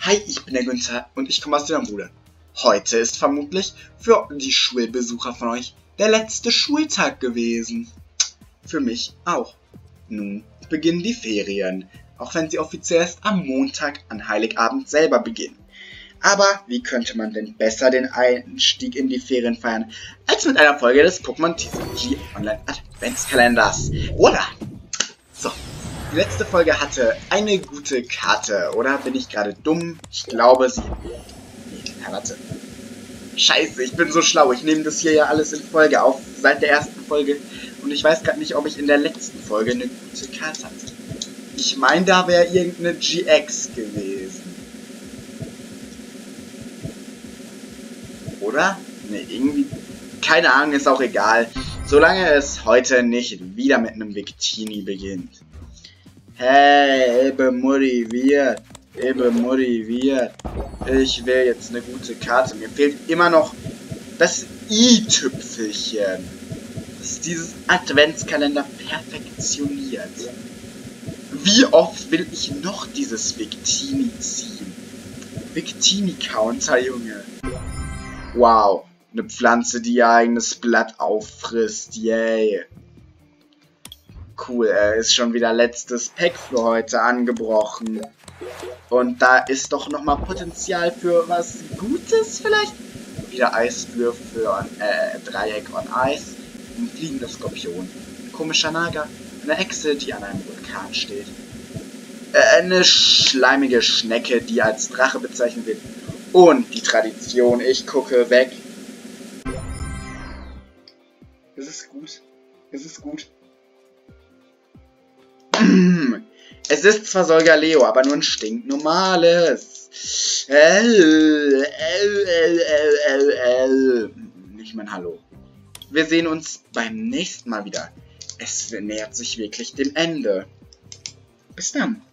Hi, ich bin der Günther und ich komme aus der Bude. Heute ist vermutlich für die Schulbesucher von euch der letzte Schultag gewesen. Für mich auch. Nun beginnen die Ferien, auch wenn sie offiziell erst am Montag an Heiligabend selber beginnen. Aber wie könnte man denn besser den Einstieg in die Ferien feiern, als mit einer Folge des Pokémon TCG Online Adventskalenders, oder? So, die letzte Folge hatte eine gute Karte, oder bin ich gerade dumm? Ich glaube, sie... Ja, warte. Scheiße, ich bin so schlau. Ich nehme das hier ja alles in Folge auf, seit der ersten Folge. Und ich weiß gerade nicht, ob ich in der letzten Folge eine gute Karte hatte. Ich meine, da wäre irgendeine GX gewesen. Oder? Ne, irgendwie... Keine Ahnung, ist auch egal. Solange es heute nicht wieder mit einem Victini beginnt. Hey, ich bin motiviert. Ich bin motiviert. Ich will jetzt eine gute Karte. Mir fehlt immer noch das i-Tüpfelchen. Das ist dieses Adventskalender perfektioniert. Wie oft will ich noch dieses Victini ziehen? Victini-Counter, Junge. Wow. Eine Pflanze, die ihr eigenes Blatt auffrisst. Yay. Cool, ist schon wieder letztes Pack für heute angebrochen. Und da ist doch nochmal Potenzial für was Gutes vielleicht? Wieder Eiswürfel, Dreieck und Eis. Ein fliegender Skorpion. Ein komischer Nager. Eine Echse, die an einem Vulkan steht. Eine schleimige Schnecke, die als Drache bezeichnet wird. Und die Tradition, ich gucke weg. Es ist gut. Es ist gut. Es ist zwar Solgaleo, aber nur ein stinknormales. Ich mein Hallo. Wir sehen uns beim nächsten Mal wieder. Es nähert sich wirklich dem Ende. Bis dann.